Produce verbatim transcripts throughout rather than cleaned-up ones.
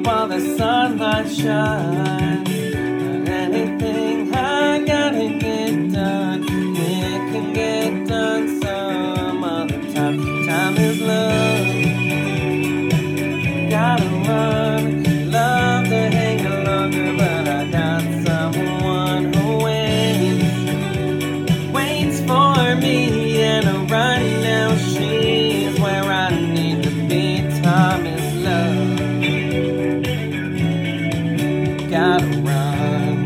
while the sunlight shines. But anything I gotta get done, it can get done some other time. Time is love. Gotta run, love to hang longer, but I got someone who waits, waits for me, and right now she's where I need to be. Time is love. Gotta run.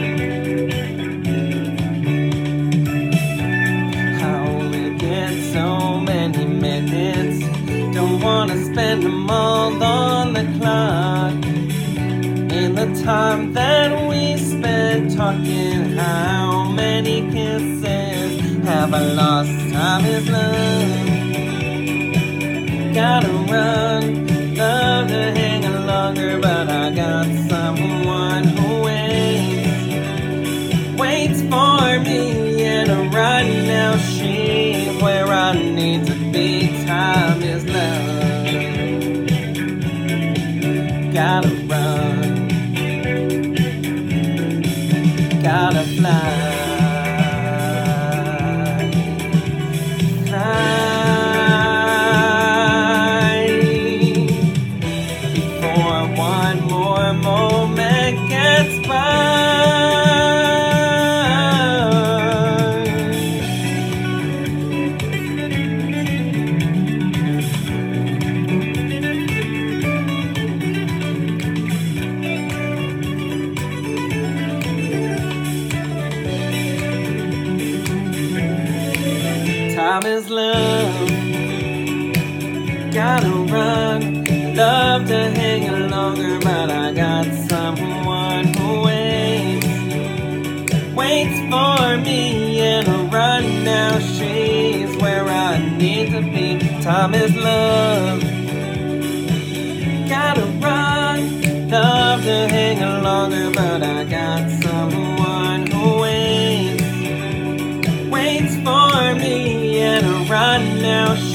I only get so many minutes. Don't wanna spend them all on the clock. In the time that we spent talking, how many kisses have I lost? Time is love. Gotta run, love to hang longer, but I got someone who waits, waits for me, and right now she's where I need to be. Time is love. Gotta run, gotta fly, fly, before one more moment gets by. Time is love. Gotta run, love to hang longer, but I got someone who waits, waits for me, and right now she's where I need to be. Time is love. Gotta run, love to hang longer, but I got someone who waits, waits for me, and right now